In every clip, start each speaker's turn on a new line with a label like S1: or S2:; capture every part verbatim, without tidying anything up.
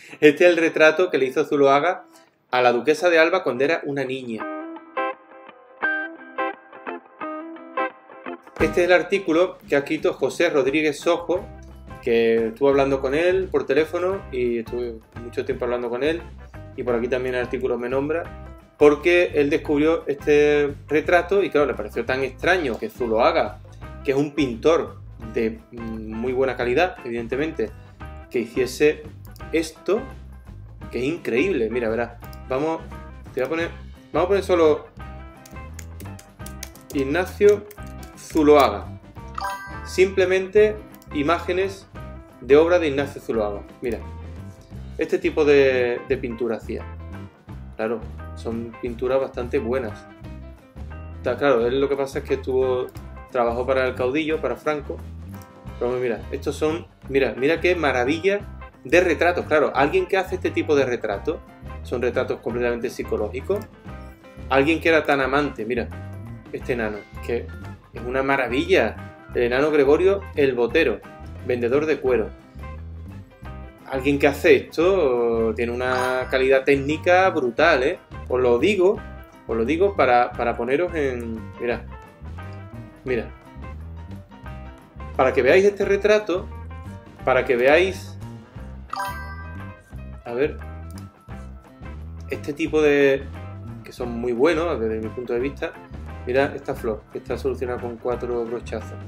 S1: Este es el retrato que le hizo Zuloaga a la duquesa de Alba cuando era una niña. Este es el artículo que ha escrito José Rodríguez Sojo, que estuve hablando con él por teléfono y estuve mucho tiempo hablando con él, y por aquí también el artículo me nombra, porque él descubrió este retrato y claro, le pareció tan extraño que Zuloaga, que es un pintor de muy buena calidad, evidentemente, que hiciese esto, que es increíble. Mira, verás, vamos, te voy a poner, vamos a poner solo Ignacio Zuloaga, simplemente imágenes de obra de Ignacio Zuloaga. Mira, este tipo de, de pintura hacía. Claro, son pinturas bastante buenas. Está claro, él lo que pasa es que estuvo, trabajó para el caudillo, para Franco. Pero mira, estos son, mira, mira qué maravilla de retratos. Claro, alguien que hace este tipo de retratos, son retratos completamente psicológicos. Alguien que era tan amante, mira, este enano, que es una maravilla. El enano Gregorio el Botero, vendedor de cuero. Alguien que hace esto tiene una calidad técnica brutal, ¿eh? Os lo digo, os lo digo para, para poneros en... Mirad, mira. Para que veáis este retrato, para que veáis... A ver... Este tipo de... que son muy buenos desde mi punto de vista. Mira esta flor, que está solucionada con cuatro brochazos.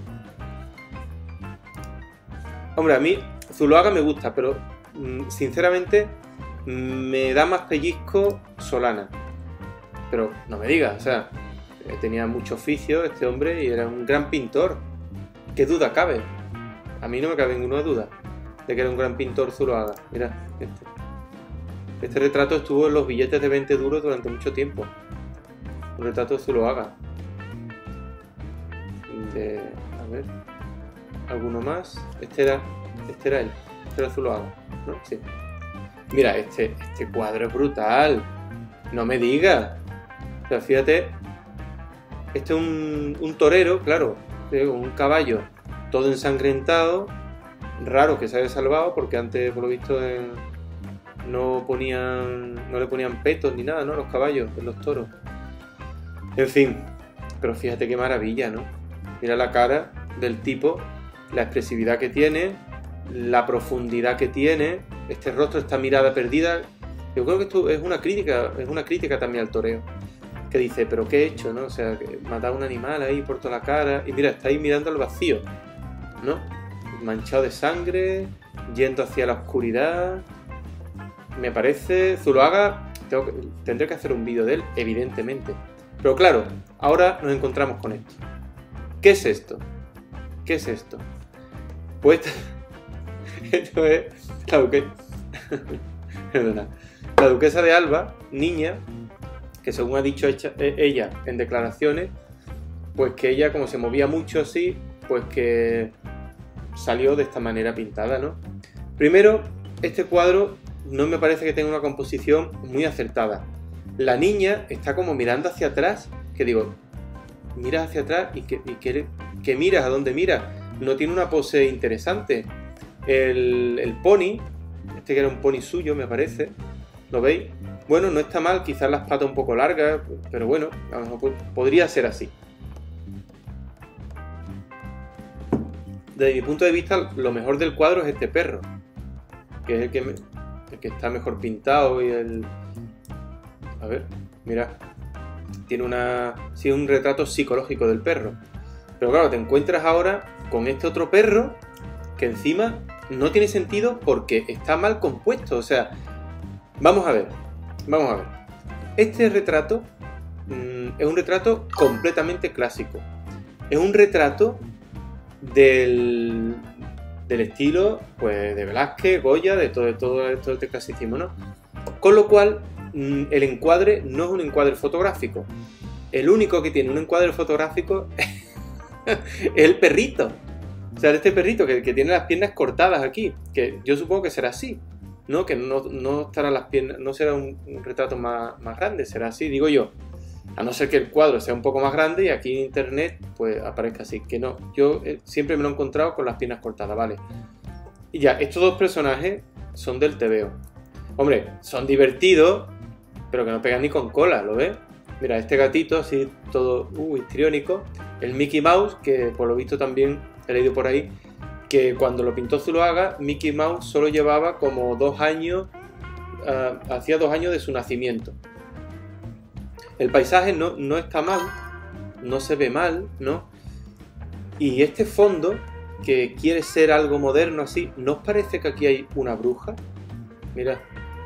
S1: Hombre, a mí Zuloaga me gusta, pero sinceramente me da más pellizco Solana. Pero no me digas, o sea, tenía mucho oficio este hombre y era un gran pintor. ¿Qué duda cabe? A mí no me cabe ninguna duda de que era un gran pintor Zuloaga. Mira, este. Este retrato estuvo en los billetes de veinte duros durante mucho tiempo. Un retrato de Zuloaga. De, a ver, ¿alguno más? Este era, este era él, este era Zuloaga, ¿no? Sí. Mira, este, este cuadro es brutal. No me digas. O sea, fíjate, este es un, un torero, claro, un caballo todo ensangrentado, raro que se haya salvado porque antes, por lo visto, en, no ponían, no le ponían petos ni nada, ¿no? Los caballos, en los toros. En fin, pero fíjate qué maravilla, ¿no? Mira la cara del tipo, la expresividad que tiene, la profundidad que tiene, este rostro, esta mirada perdida. Yo creo que esto es una crítica, es una crítica también al toreo, que dice, pero ¿qué he hecho, no? O sea, que matar a un animal ahí por toda la cara, y mira, está ahí mirando al vacío, ¿no? Manchado de sangre, yendo hacia la oscuridad. Me parece, Zuloaga, tengo que, tendré que hacer un vídeo de él, evidentemente. Pero claro, ahora nos encontramos con esto. ¿Qué es esto? ¿Qué es esto? Pues esto es la duquesa, perdona, la duquesa de Alba, niña, que según ha dicho ella en declaraciones, pues que ella, como se movía mucho así, pues que salió de esta manera pintada, ¿no? Primero, este cuadro no me parece que tenga una composición muy acertada. La niña está como mirando hacia atrás, que digo, miras hacia atrás y que, y que, que miras a dónde miras. No tiene una pose interesante. El, el pony, este que era un pony suyo, me parece, ¿lo veis? Bueno, no está mal, quizás las patas un poco largas, pero bueno, a lo mejor podría ser así. Desde mi punto de vista, lo mejor del cuadro es este perro, que es el que, me, el que está mejor pintado y el... A ver, mira, tiene una... sí, un retrato psicológico del perro. Pero claro, te encuentras ahora con este otro perro que encima no tiene sentido porque está mal compuesto. O sea, vamos a ver, vamos a ver. Este retrato mmm, es un retrato completamente clásico. Es un retrato del, del estilo, pues, de Velázquez, Goya, de todo, de todo, todo este clasicismo, ¿no? Con lo cual, mmm, el encuadre no es un encuadre fotográfico. El único que tiene un encuadre fotográfico es el perrito. O sea, este perrito que, que tiene las piernas cortadas aquí, que yo supongo que será así, ¿no? Que no, no estarán las piernas, no será un, un retrato más, más grande, será así, digo yo. A no ser que el cuadro sea un poco más grande y aquí en internet pues aparezca así, que no. Yo eh, siempre me lo he encontrado con las piernas cortadas, ¿vale? Y ya, estos dos personajes son del tebeo. Hombre, son divertidos, pero que no pegan ni con cola, ¿lo ves? Mira, este gatito así todo uh, histriónico, el Mickey Mouse, que por lo visto también he leído por ahí, que cuando lo pintó Zuloaga, Mickey Mouse solo llevaba como dos años, uh, hacía dos años de su nacimiento. El paisaje no, no está mal, no se ve mal, ¿no? Y este fondo, que quiere ser algo moderno así, ¿no os parece que aquí hay una bruja? Mirad.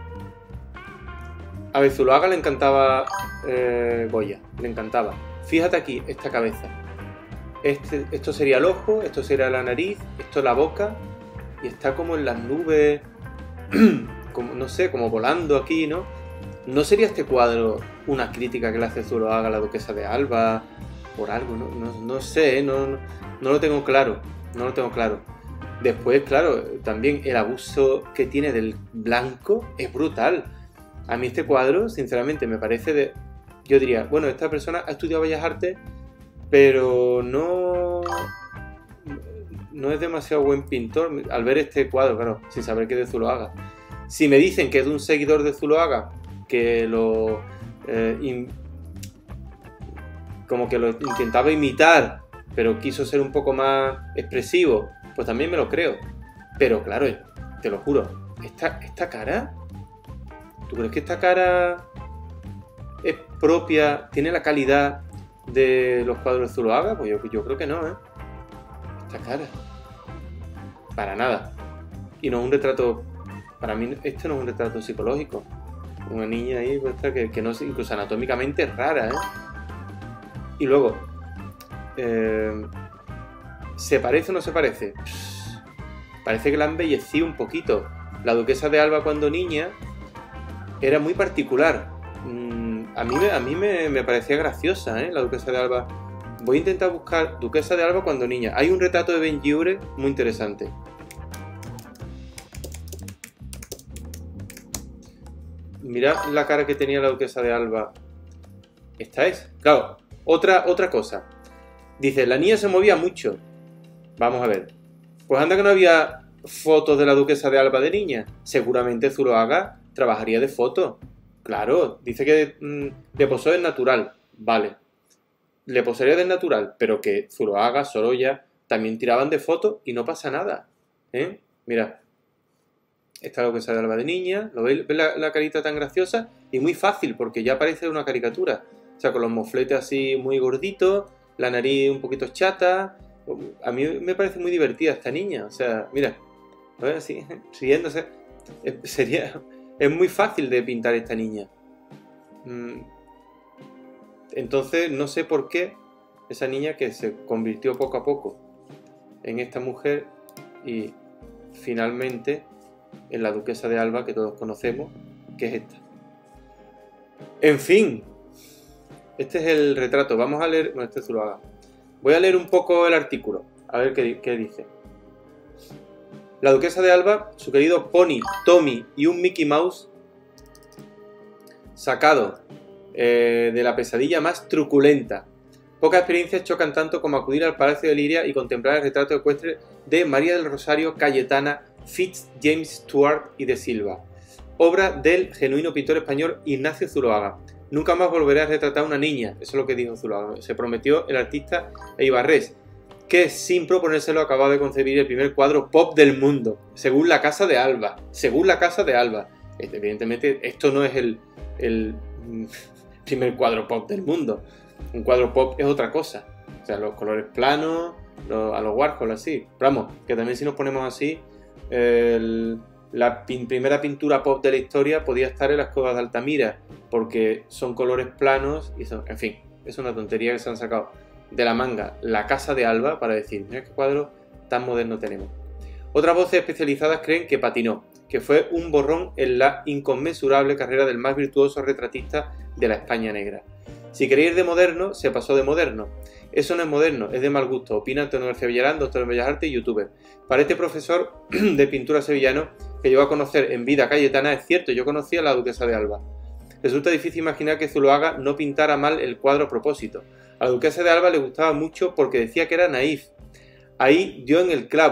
S1: A ver, Zuloaga le encantaba eh, Goya, le encantaba. Fíjate aquí, esta cabeza. Este, esto sería el ojo, esto sería la nariz, esto es la boca, y está como en las nubes, como, no sé, como volando aquí, ¿no? ¿No sería este cuadro una crítica que le hace Zuloaga a la duquesa de Alba por algo? No, no, no sé, no, no, no lo tengo claro, no lo tengo claro. Después, claro, también el abuso que tiene del blanco es brutal. A mí este cuadro, sinceramente, me parece de... Yo diría, bueno, esta persona ha estudiado Bellas Artes, pero no... no es demasiado buen pintor. Al ver este cuadro, claro, sin saber que es de Zuloaga. Si me dicen que es de un seguidor de Zuloaga, que lo... Eh, in... como que lo intentaba imitar, pero quiso ser un poco más expresivo, pues también me lo creo. Pero claro, te lo juro, esta, esta cara... ¿Tú crees que esta cara es propia, tiene la calidad de los cuadros de Zuloaga? Pues yo, yo creo que no, ¿eh? Esta cara. Para nada. Y no es un retrato... Para mí este no es un retrato psicológico. Una niña ahí pues, que, que no es incluso anatómicamente rara, ¿eh? Y luego... Eh, ¿se parece o no se parece? Pff, parece que la han embellecido un poquito. La duquesa de Alba cuando niña... era muy particular. Mm, a mí, a mí me, me parecía graciosa, ¿eh? La duquesa de Alba. Voy a intentar buscar duquesa de Alba cuando niña. Hay un retrato de Benlliure muy interesante. Mirad la cara que tenía la duquesa de Alba. Esta es. Claro, otra, otra cosa. Dice, la niña se movía mucho. Vamos a ver. Pues anda que no había fotos de la duquesa de Alba de niña. Seguramente Zuloaga trabajaría de foto. Claro, dice que mmm, le posó del natural. Vale. Le posaría del natural, pero que Zuloaga, Sorolla, también tiraban de fotos y no pasa nada. ¿Eh? Mira. Esta es la duquesa de Alba de niña. ¿Lo veis? ¿Veis la, la carita tan graciosa? Y muy fácil, porque ya parece una caricatura. O sea, con los mofletes así muy gorditos, la nariz un poquito chata. A mí me parece muy divertida esta niña. O sea, mira. ¿Lo ves así? Riéndose. Sería... Es muy fácil de pintar esta niña. Entonces, no sé por qué esa niña que se convirtió poco a poco en esta mujer y finalmente en la duquesa de Alba que todos conocemos, que es esta. En fin, este es el retrato. Vamos a leer... Bueno, este es Zuloaga. Voy a leer un poco el artículo, a ver qué, qué dice. La duquesa de Alba, su querido Pony, Tommy y un Mickey Mouse sacado eh, de la pesadilla más truculenta. Pocas experiencias chocan tanto como acudir al Palacio de Liria y contemplar el retrato ecuestre de María del Rosario Cayetana Fitz James Stuart y de Silva, obra del genuino pintor español Ignacio Zuloaga. Nunca más volveré a retratar a una niña, eso es lo que dijo Zuloaga. Se prometió el artista eibarrés, que sin proponérselo acababa de concebir el primer cuadro pop del mundo, según la Casa de Alba. Según la Casa de Alba. Evidentemente, esto no es el, el primer cuadro pop del mundo. Un cuadro pop es otra cosa. O sea, los colores planos, los, a los Warhol, así. Pero vamos, que también si nos ponemos así, el, la pin, primera pintura pop de la historia podía estar en las Cuevas de Altamira, porque son colores planos y son, en fin, es una tontería que se han sacado de la manga la Casa de Alba para decir, mira qué cuadro tan moderno tenemos. Otras voces especializadas creen que patinó, que fue un borrón en la inconmensurable carrera del más virtuoso retratista de la España negra. Si queréis ir de moderno, se pasó de moderno. Eso no es moderno, es de mal gusto, opina Antonio García Villarán, doctor en Bellas Artes y youtuber. Para este profesor de pintura sevillano que llegó a conocer en vida Cayetana, es cierto, yo conocía a la duquesa de Alba. Resulta difícil imaginar que Zuloaga no pintara mal el cuadro a propósito. A la duquesa de Alba le gustaba mucho porque decía que era naif. Ahí dio en el clavo.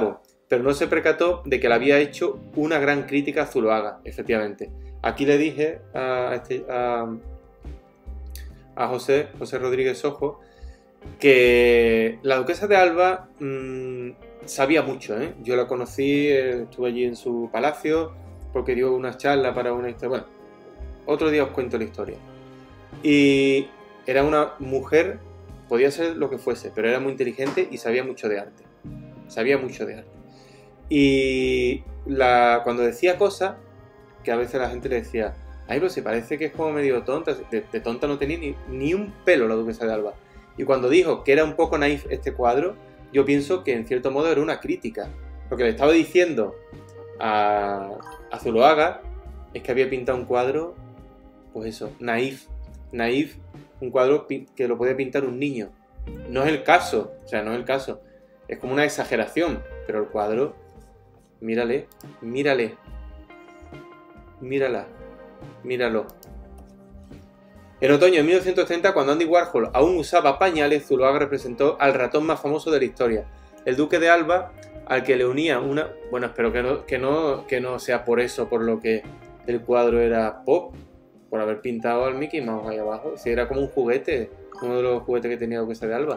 S1: pero no se percató de que le había hecho una gran crítica a Zuloaga, efectivamente. Aquí le dije a, este, a, a José, José Rodríguez Ojo, que la duquesa de Alba mmm, sabía mucho, ¿eh? Yo la conocí, eh, estuve allí en su palacio, porque dio una charla para una historia. Bueno, otro día os cuento la historia. Y era una mujer, podía ser lo que fuese, pero era muy inteligente y sabía mucho de arte. Sabía mucho de arte. Y la, cuando decía cosas, que a veces la gente le decía, ay, pero se parece que es como medio tonta. De, de tonta no tenía ni, ni un pelo la duquesa de Alba. Y cuando dijo que era un poco naif este cuadro, yo pienso que en cierto modo era una crítica. Lo que le estaba diciendo a, a Zuloaga es que había pintado un cuadro, pues eso, naif. Naif, un cuadro que lo podía pintar un niño. No es el caso, o sea, no es el caso. Es como una exageración, pero el cuadro, mírale, mírale, mírala, míralo. En otoño de mil novecientos treinta, cuando Andy Warhol aún usaba pañales, Zuloaga representó al ratón más famoso de la historia, el duque de Alba, al que le unía una... Bueno, espero que no, que no, que no sea por eso, por lo que el cuadro era pop, por haber pintado al Mickey Mouse ahí abajo. Si era como un juguete, uno de los juguetes que tenía la duquesa de Alba.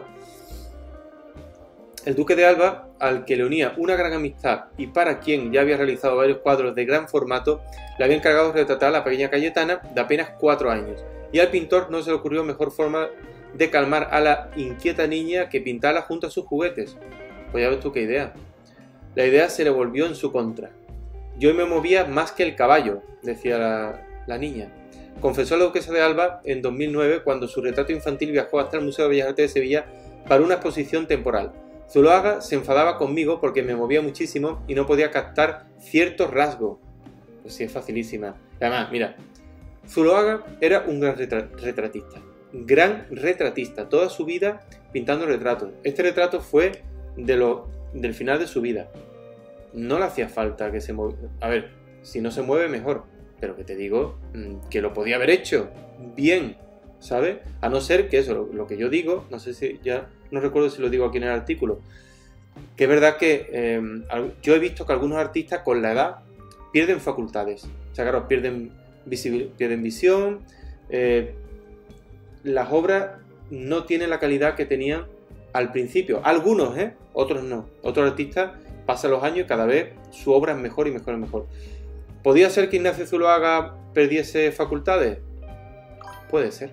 S1: El duque de Alba, al que le unía una gran amistad y para quien ya había realizado varios cuadros de gran formato, le había encargado de retratar a la pequeña Cayetana de apenas cuatro años. Y al pintor no se le ocurrió mejor forma de calmar a la inquieta niña que pintarla junto a sus juguetes. Pues ya ves tú qué idea. La idea se le volvió en su contra. Yo me movía más que el caballo, decía la, la niña. Confesó la duquesa de Alba en dos mil nueve, cuando su retrato infantil viajó hasta el Museo de Bellas Artes de Sevilla para una exposición temporal. Zuloaga se enfadaba conmigo porque me movía muchísimo y no podía captar ciertos rasgos. Pues sí, es facilísima. Además, mira, Zuloaga era un gran retra retratista. Gran retratista. Toda su vida pintando retratos. Este retrato fue de lo, del final de su vida. No le hacía falta que se moviera. A ver, si no se mueve, mejor. Pero que te digo que lo podía haber hecho bien, ¿sabes? A no ser que eso, lo, lo que yo digo, no sé si ya, no recuerdo si lo digo aquí en el artículo, que es verdad que eh, yo he visto que algunos artistas con la edad pierden facultades. O sea, claro, pierden, pierden visión, eh, las obras no tienen la calidad que tenían al principio. Algunos, ¿eh? Otros no. Otros artistas pasan los años y cada vez su obra es mejor y mejor y mejor. ¿Podría ser que Ignacio Zuloaga perdiese facultades? Puede ser.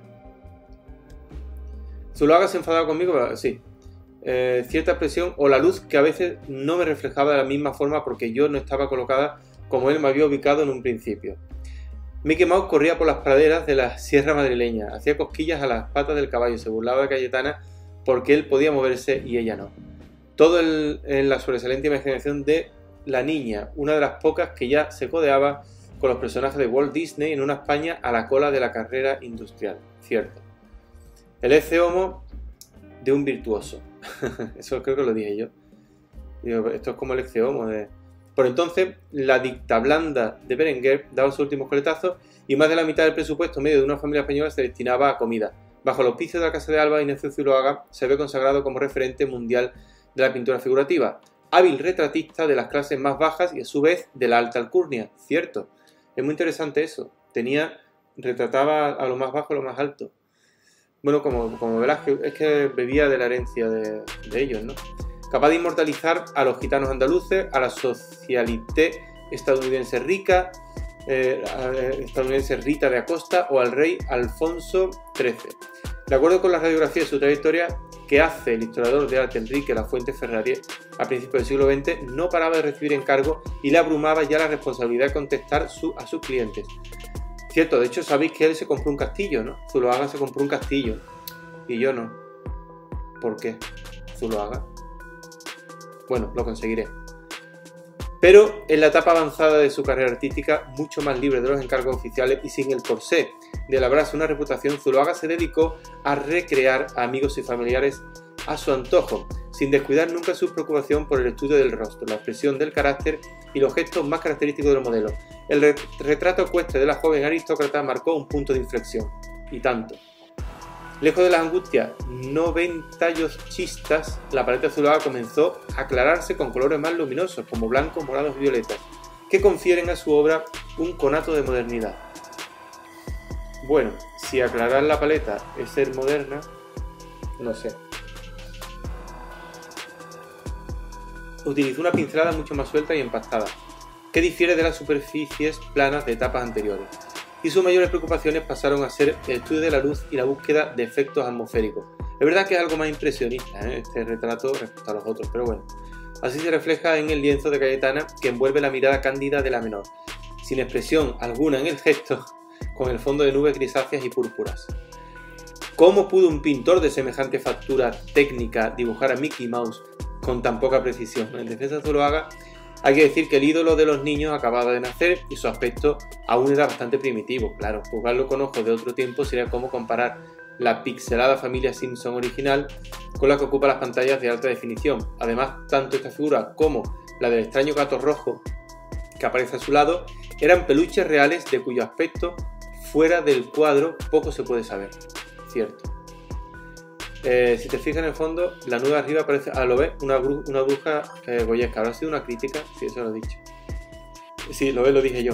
S1: ¿Zuloaga se enfadaba conmigo? Sí. Eh, cierta presión o la luz que a veces no me reflejaba de la misma forma porque yo no estaba colocada como él me había ubicado en un principio. Mickey Mouse corría por las praderas de la sierra madrileña, hacía cosquillas a las patas del caballo, se burlaba de Cayetana porque él podía moverse y ella no. Todo el, en la sobresaliente imaginación de la niña, una de las pocas que ya se codeaba con los personajes de Walt Disney en una España a la cola de la carrera industrial. Cierto. El ecce homo de un virtuoso. Eso creo que lo dije yo. Digo, esto es como el ecce homo de... Por entonces, la dicta blanda de Berenguer daba sus últimos coletazos y más de la mitad del presupuesto medio de una familia española se destinaba a comida. Bajo los auspicios de la Casa de Alba, Ignacio Zuloaga se ve consagrado como referente mundial de la pintura figurativa. Hábil retratista de las clases más bajas y a su vez de la alta alcurnia, cierto. Es muy interesante eso. Tenía, retrataba a lo más bajo, a lo más alto. Bueno, como, como Velázquez, es que bebía de la herencia de, de ellos, ¿no? Capaz de inmortalizar a los gitanos andaluces, a la socialité estadounidense rica, eh, estadounidense Rita de Acosta o al rey Alfonso trece. De acuerdo con la radiografía de su trayectoria que hace el historiador de arte Enrique Lafuente Ferrari a principios del siglo veinte, no paraba de recibir encargos y le abrumaba ya la responsabilidad de contestar su, a sus clientes. Cierto, de hecho sabéis que él se compró un castillo, ¿no? Zuloaga se compró un castillo y yo no. ¿Por qué? Zuloaga. Bueno, lo conseguiré. Pero en la etapa avanzada de su carrera artística, mucho más libre de los encargos oficiales y sin el corsé de labrarse una reputación, Zuloaga se dedicó a recrear a amigos y familiares a su antojo, sin descuidar nunca su preocupación por el estudio del rostro, la expresión del carácter y los gestos más característicos de los modelos. El retrato ecuestre de la joven aristócrata marcó un punto de inflexión, y tanto. Lejos de las angustias noventayosistas, la paleta azulada comenzó a aclararse con colores más luminosos, como blancos, morados y violetas, que confieren a su obra un conato de modernidad. Bueno, si aclarar la paleta es ser moderna, no sé. Utilizó una pincelada mucho más suelta y empastada, que difiere de las superficies planas de etapas anteriores, y sus mayores preocupaciones pasaron a ser el estudio de la luz y la búsqueda de efectos atmosféricos. Es verdad que es algo más impresionista, ¿eh?, este retrato respecto a los otros, pero bueno. Así se refleja en el lienzo de Cayetana, que envuelve la mirada cándida de la menor, sin expresión alguna en el gesto, con el fondo de nubes grisáceas y púrpuras. ¿Cómo pudo un pintor de semejante factura técnica dibujar a Mickey Mouse con tan poca precisión? En defensa de Zuloaga, hay que decir que el ídolo de los niños acababa de nacer y su aspecto aún era bastante primitivo. Claro, juzgarlo con ojos de otro tiempo sería como comparar la pixelada familia Simpson original con la que ocupa las pantallas de alta definición. Además, tanto esta figura como la del extraño gato rojo que aparece a su lado eran peluches reales de cuyo aspecto fuera del cuadro poco se puede saber. Cierto. Eh, si te fijas en el fondo, la nube arriba parece, ah, lo ves, una, bru una bruja eh, goyesca. ¿Habrá sido una crítica? Sí, eso lo he dicho. Sí, lo ves, lo dije yo.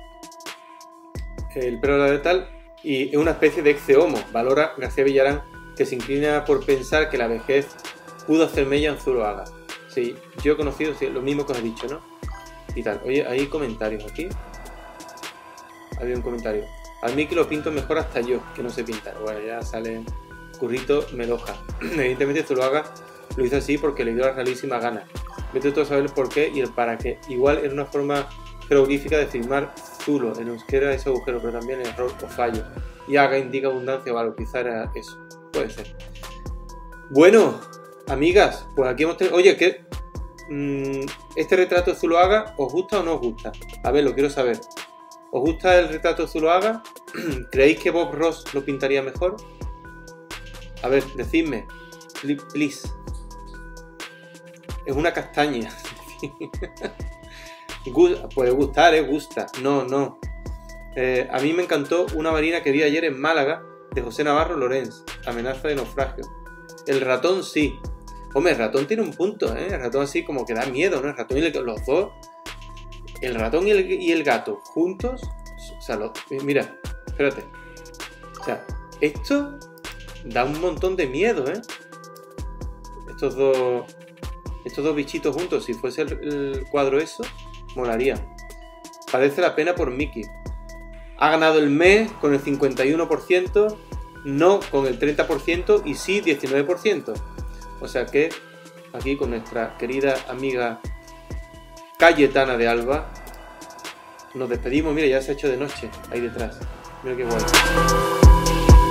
S1: El pelo de tal y es una especie de excehomo. Valora García Villarán, que se inclina por pensar que la vejez pudo hacer mella en Zuloaga. Sí, yo he conocido sí, lo mismo que os he dicho, ¿no? Y tal. Oye, hay comentarios aquí. Había un comentario. Al Mickey lo pinto mejor hasta yo, que no sé pintar. Bueno, ya sale Currito Meloja. Evidentemente Zuloaga lo hizo así porque le dio la realísima gana. Vete tú a saber el por qué y el para qué. Igual era una forma jeroglífica de firmar Zulo. En euskera ese agujero, pero también error o fallo. Y haga indica abundancia o algo. Quizá era eso. Puede ser. Bueno, amigas, pues aquí hemos tenido... Oye, ¿qué? Mm, ¿este retrato de Zuloaga os gusta o no os gusta? A ver, lo quiero saber. ¿Os gusta el retrato de Zuloaga? ¿Creéis que Bob Ross lo pintaría mejor? A ver, decidme. Please. Es una castaña. Puede gustar, ¿eh? Gusta. No, no. Eh, a mí me encantó una marina que vi ayer en Málaga de José Navarro Lorenz. Amenaza de naufragio. El ratón sí. Hombre, el ratón tiene un punto, ¿eh? El ratón así como que da miedo, ¿no? El ratón y el, los dos... El ratón y el, y el gato juntos, o sea, lo, mira, espérate, o sea, esto da un montón de miedo, ¿eh? Estos dos, estos dos bichitos juntos, si fuese el, el cuadro eso, molaría. Parece la pena por Mickey. Ha ganado el mes con el cincuenta y uno por ciento, no con el treinta por ciento y sí diecinueve por ciento. O sea que aquí con nuestra querida amiga Cayetana de Alba nos despedimos. Mira, ya se ha hecho de noche ahí detrás. Mira qué guay.